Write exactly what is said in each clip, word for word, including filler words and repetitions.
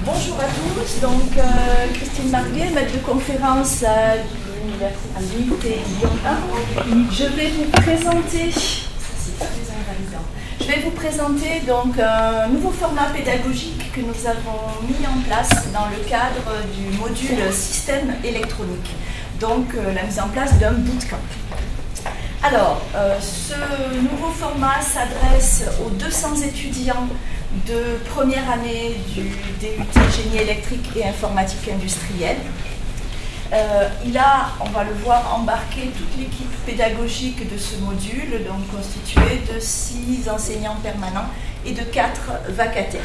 Bonjour à tous, donc euh, Christine Marguet, maître de conférence à l'U T Lyon un. Je vais vous présenter, je vais vous présenter donc un nouveau format pédagogique que nous avons mis en place dans le cadre du module système électronique, donc euh, la mise en place d'un bootcamp. Alors, euh, ce nouveau format s'adresse aux deux cents étudiants de première année du D U T Génie électrique et informatique industrielle. Euh, il a, on va le voir, embarqué toute l'équipe pédagogique de ce module, donc constituée de six enseignants permanents et de quatre vacataires.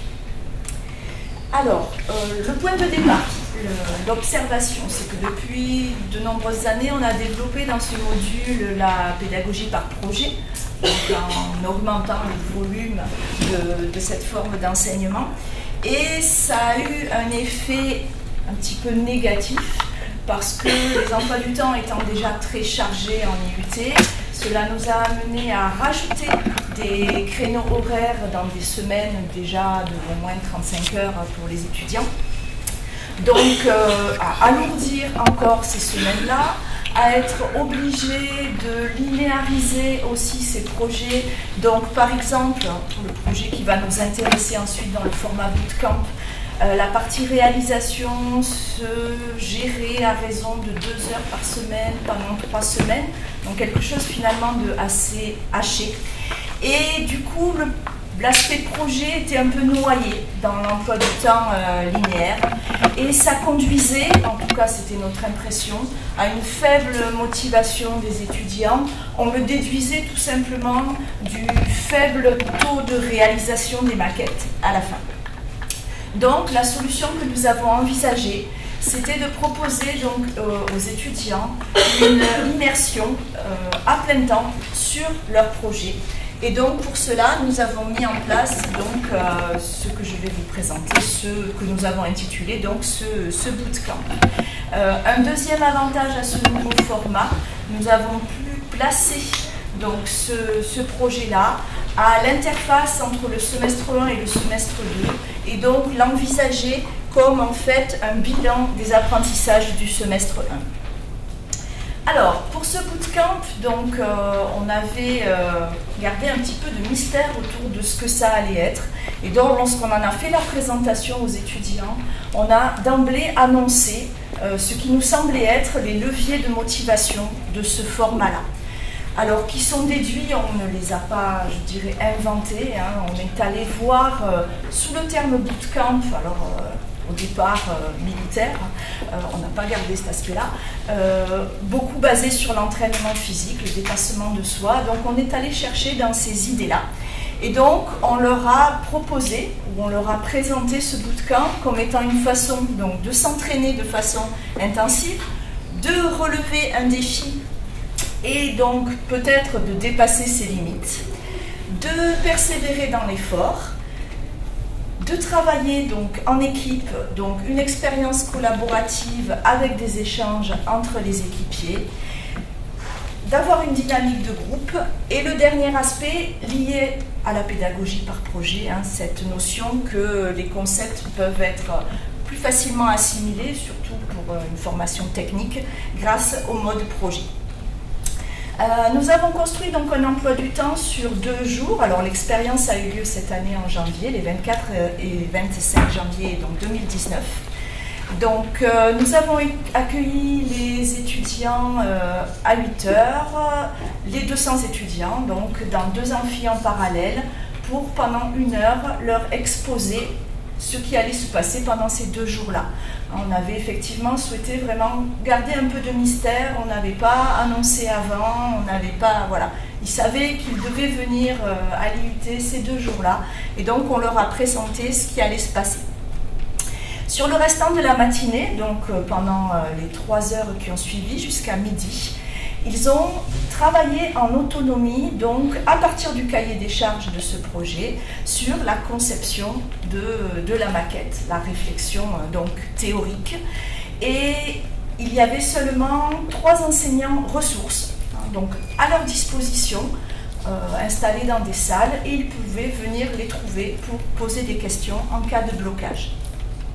Alors, euh, le point de départ, l'observation, c'est que depuis de nombreuses années, on a développé dans ce module la pédagogie par projet, donc en augmentant le volume de, de cette forme d'enseignement. Et ça a eu un effet un petit peu négatif, parce que les emplois du temps étant déjà très chargés en I U T, cela nous a amené à rajouter des créneaux horaires dans des semaines déjà de au moins trente-cinq heures pour les étudiants. Donc euh, à alourdir encore ces semaines-là, à être obligé de linéariser aussi ces projets. Donc par exemple, pour le projet qui va nous intéresser ensuite dans le format bootcamp, Euh, la partie réalisation se gérait à raison de deux heures par semaine pendant trois semaines, donc quelque chose finalement de assez haché. Et du coup, l'aspect projet était un peu noyé dans l'emploi du temps euh, linéaire, et ça conduisait, en tout cas c'était notre impression, à une faible motivation des étudiants. On le déduisait tout simplement du faible taux de réalisation des maquettes à la fin. Donc, la solution que nous avons envisagée, c'était de proposer donc, euh, aux étudiants une immersion euh, à plein temps sur leur projet. Et donc, pour cela, nous avons mis en place donc, euh, ce que je vais vous présenter, ce que nous avons intitulé donc, ce, ce bootcamp. Euh, un deuxième avantage à ce nouveau format, nous avons pu placer donc, ce, ce projet-là à l'interface entre le semestre un et le semestre deux, et donc l'envisager comme en fait un bilan des apprentissages du semestre un. Alors, pour ce bootcamp, donc, euh, on avait euh, gardé un petit peu de mystère autour de ce que ça allait être, et donc lorsqu'on en a fait la présentation aux étudiants, on a d'emblée annoncé euh, ce qui nous semblait être les leviers de motivation de ce format-là. Alors, qui sont déduits, on ne les a pas, je dirais, inventés. Hein. On est allé voir, euh, sous le terme bootcamp, alors euh, au départ euh, militaire, euh, on n'a pas gardé cet aspect-là, euh, beaucoup basé sur l'entraînement physique, le dépassement de soi. Donc, on est allé chercher dans ces idées-là. Et donc, on leur a proposé, ou on leur a présenté ce bootcamp comme étant une façon donc, de s'entraîner de façon intensive, de relever un défi et donc peut-être de dépasser ses limites, de persévérer dans l'effort, de travailler donc en équipe, donc une expérience collaborative avec des échanges entre les équipiers, d'avoir une dynamique de groupe, et le dernier aspect lié à la pédagogie par projet, hein, cette notion que les concepts peuvent être plus facilement assimilés, surtout pour une formation technique, grâce au mode projet. Euh, nous avons construit donc un emploi du temps sur deux jours. Alors l'expérience a eu lieu cette année en janvier, les vingt-quatre et vingt-cinq janvier donc deux mille dix-neuf. Donc euh, nous avons accueilli les étudiants euh, à huit heures, les deux cents étudiants, donc dans deux amphis en parallèle, pour pendant une heure leur exposer ce qui allait se passer pendant ces deux jours-là. On avait effectivement souhaité vraiment garder un peu de mystère, on n'avait pas annoncé avant, on n'avait pas, voilà. Ils savaient qu'ils devaient venir à l'I U T ces deux jours-là, et donc on leur a présenté ce qui allait se passer. Sur le restant de la matinée, donc pendant les trois heures qui ont suivi jusqu'à midi, ils ont travaillé en autonomie, donc à partir du cahier des charges de ce projet, sur la conception de, de la maquette, la réflexion donc théorique. Et il y avait seulement trois enseignants ressources, hein, donc à leur disposition, euh, installés dans des salles, et ils pouvaient venir les trouver pour poser des questions en cas de blocage.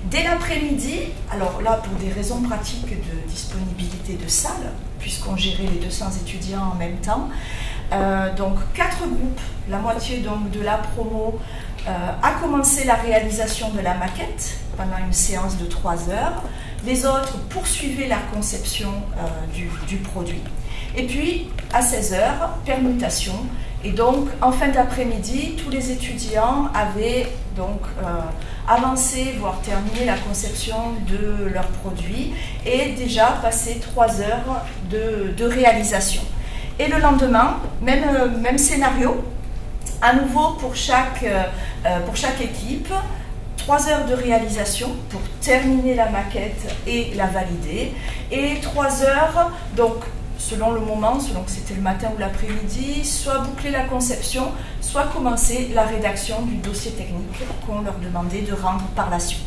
Dès l'après-midi, alors là pour des raisons pratiques de disponibilité de salles, puisqu'on gérait les deux cents étudiants en même temps, euh, donc quatre groupes, la moitié donc de la promo, euh, a commencé la réalisation de la maquette pendant une séance de trois heures. Les autres poursuivaient la conception euh, du, du produit. Et puis, à seize heures, permutation. Et donc, en fin d'après-midi, tous les étudiants avaient donc euh, avancé, voire terminé la conception de leur produit et déjà passé trois heures de, de réalisation. Et le lendemain, même, euh, même scénario, à nouveau pour chaque, euh, pour chaque équipe, trois heures de réalisation pour terminer la maquette et la valider, et trois heures, donc selon le moment, selon que c'était le matin ou l'après-midi, soit boucler la conception, soit commencer la rédaction du dossier technique qu'on leur demandait de rendre par la suite.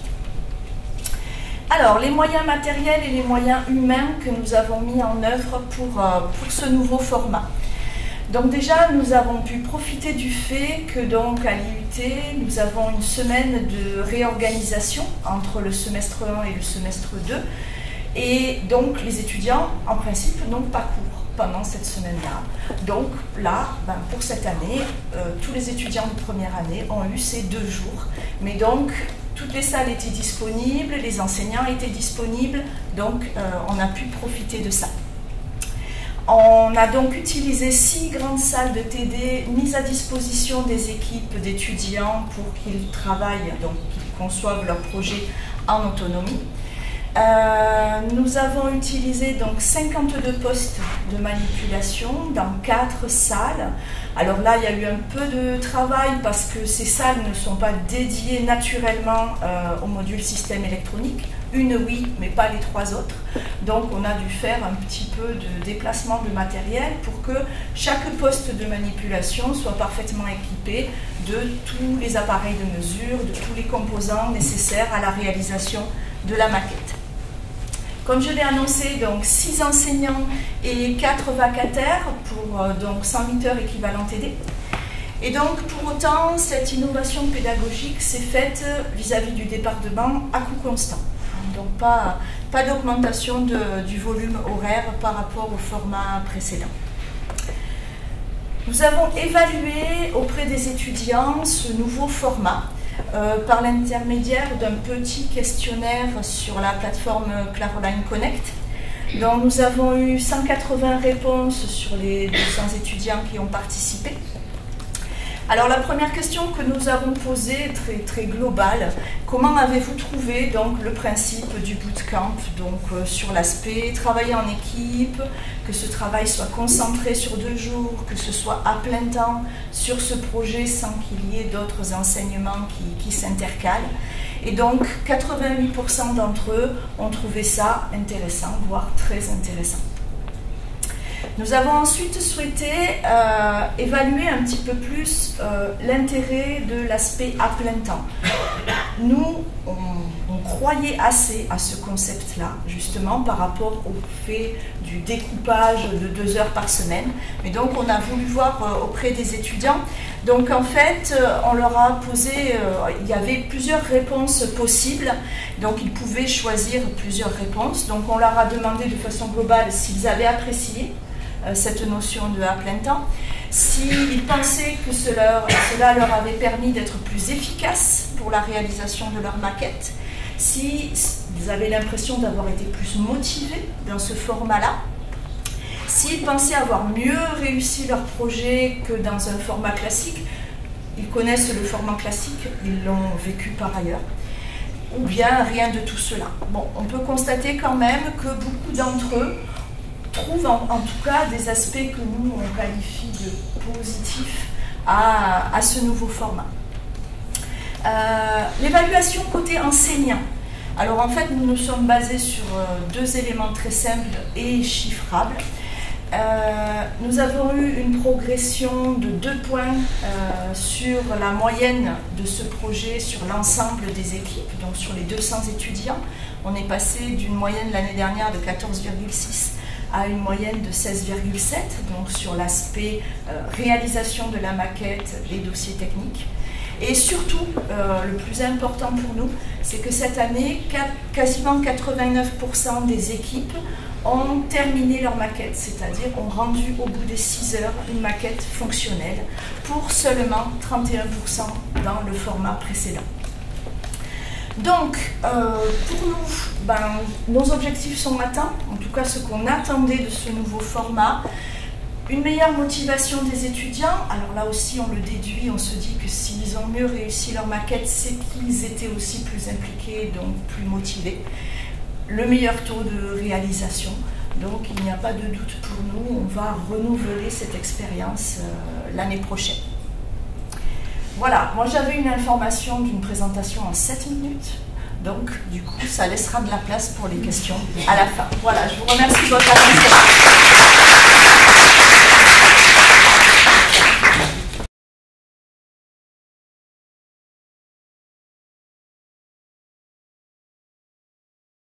Alors, les moyens matériels et les moyens humains que nous avons mis en œuvre pour, euh, pour ce nouveau format. Donc déjà, nous avons pu profiter du fait que donc à l'I U T, nous avons une semaine de réorganisation entre le semestre un et le semestre deux. Et donc les étudiants, en principe, n'ont pas cours pendant cette semaine-là. Donc là, ben, pour cette année, euh, tous les étudiants de première année ont eu ces deux jours. Mais donc, toutes les salles étaient disponibles, les enseignants étaient disponibles, donc euh, on a pu profiter de ça. On a donc utilisé six grandes salles de T D mises à disposition des équipes d'étudiants pour qu'ils travaillent, donc qu'ils conçoivent leur projet en autonomie. Euh, nous avons utilisé donc cinquante-deux postes de manipulation dans quatre salles. Alors là, il y a eu un peu de travail parce que ces salles ne sont pas dédiées naturellement euh, au module système électronique. Une oui, mais pas les trois autres. Donc on a dû faire un petit peu de déplacement de matériel pour que chaque poste de manipulation soit parfaitement équipé de tous les appareils de mesure, de tous les composants nécessaires à la réalisation de la maquette. Comme je l'ai annoncé, donc six enseignants et quatre vacataires pour euh, donc cent huit heures équivalent T D. Et donc pour autant, cette innovation pédagogique s'est faite vis-à-vis du département à coût constant. Donc pas, pas d'augmentation du volume horaire par rapport au format précédent. Nous avons évalué auprès des étudiants ce nouveau format euh, par l'intermédiaire d'un petit questionnaire sur la plateforme Claroline Connect. Donc nous avons eu cent quatre-vingts réponses sur les deux cents étudiants qui ont participé. Alors la première question que nous avons posée, très, très globale, comment avez-vous trouvé donc, le principe du bootcamp, donc euh, sur l'aspect travailler en équipe, que ce travail soit concentré sur deux jours, que ce soit à plein temps sur ce projet sans qu'il y ait d'autres enseignements qui, qui s'intercalent. Et donc quatre-vingt-huit pour cent d'entre eux ont trouvé ça intéressant, voire très intéressant. Nous avons ensuite souhaité euh, évaluer un petit peu plus euh, l'intérêt de l'aspect à plein temps. Nous, on, on croyait assez à ce concept-là, justement, par rapport au fait du découpage de deux heures par semaine. Mais donc, on a voulu voir euh, auprès des étudiants. Donc, en fait, euh, on leur a posé, euh, il y avait plusieurs réponses possibles. Donc, ils pouvaient choisir plusieurs réponses. Donc, on leur a demandé de façon globale s'ils avaient apprécié cette notion de à plein temps, s'ils pensaient que cela, cela leur avait permis d'être plus efficaces pour la réalisation de leur maquette, s'ils avaient l'impression d'avoir été plus motivés dans ce format-là, s'ils pensaient avoir mieux réussi leur projet que dans un format classique, ils connaissent le format classique, ils l'ont vécu par ailleurs, ou bien rien de tout cela. Bon, on peut constater quand même que beaucoup d'entre eux trouvent en, en tout cas des aspects que nous on qualifie de positifs à, à ce nouveau format. Euh, L'évaluation côté enseignant. Alors en fait nous nous sommes basés sur euh, deux éléments très simples et chiffrables. Euh, nous avons eu une progression de deux points euh, sur la moyenne de ce projet sur l'ensemble des équipes, donc sur les deux cents étudiants. On est passé d'une moyenne l'année dernière de quatorze virgule six à une moyenne de seize virgule sept, donc sur l'aspect euh, réalisation de la maquette, les dossiers techniques. Et surtout, euh, le plus important pour nous, c'est que cette année, quasiment quatre-vingt-neuf pour cent des équipes ont terminé leur maquette, c'est-à-dire ont rendu au bout des six heures une maquette fonctionnelle pour seulement trente et un pour cent dans le format précédent. Donc, euh, pour nous, ben, nos objectifs sont atteints, en tout cas ce qu'on attendait de ce nouveau format. Une meilleure motivation des étudiants, alors là aussi on le déduit, on se dit que s'ils ont mieux réussi leur maquette, c'est qu'ils étaient aussi plus impliqués, donc plus motivés. Le meilleur taux de réalisation, donc il n'y a pas de doute pour nous, on va renouveler cette expérience euh, l'année prochaine. Voilà, moi j'avais une information d'une présentation en sept minutes, donc du coup ça laissera de la place pour les questions à la fin. Voilà, je vous remercie de votre attention.